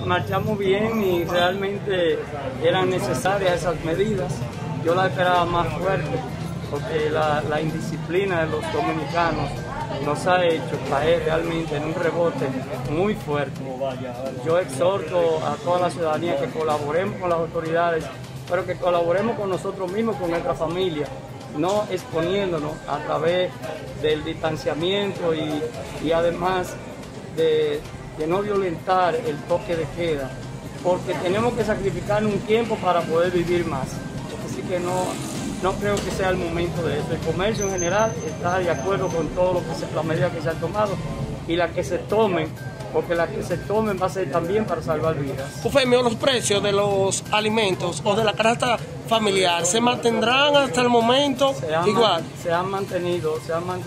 marchamos bien y realmente eran necesarias esas medidas. Yo las esperaba más fuertes porque la indisciplina de los dominicanos nos ha hecho caer realmente en un rebote muy fuerte. Yo exhorto a toda la ciudadanía que colaboremos con las autoridades, pero que colaboremos con nosotros mismos, con nuestra familia, no exponiéndonos a través del distanciamiento y además de no violentar el toque de queda, porque tenemos que sacrificar un tiempo para poder vivir más. Así que no creo que sea el momento de eso. El comercio en general está de acuerdo con todo lo que las medidas que se han tomado y las que se tomen, porque las que se tomen va a ser también para salvar vidas. Eufemio, los precios de los alimentos o de la canasta familiar, ¿se mantendrán hasta el momento igual? Se han mantenido.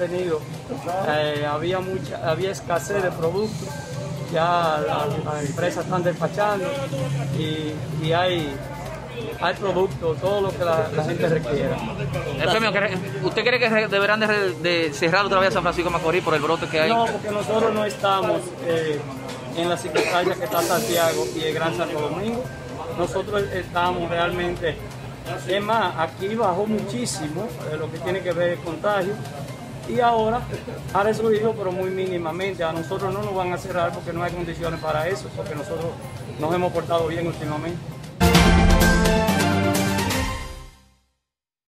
Había escasez de productos, ya las empresas están despachando y hay productos, todo lo que la gente requiera. ¿Usted cree que deberán de cerrar otra vez San Francisco de Macorís por el brote que hay? No, porque nosotros no estamos en la circunstancia que está Santiago y el Gran Santo Domingo. Nosotros estamos realmente, es más, aquí bajó muchísimo lo que tiene que ver el contagio y ahora ha resurgido, pero muy mínimamente. A nosotros no nos van a cerrar porque no hay condiciones para eso, porque nosotros nos hemos portado bien últimamente.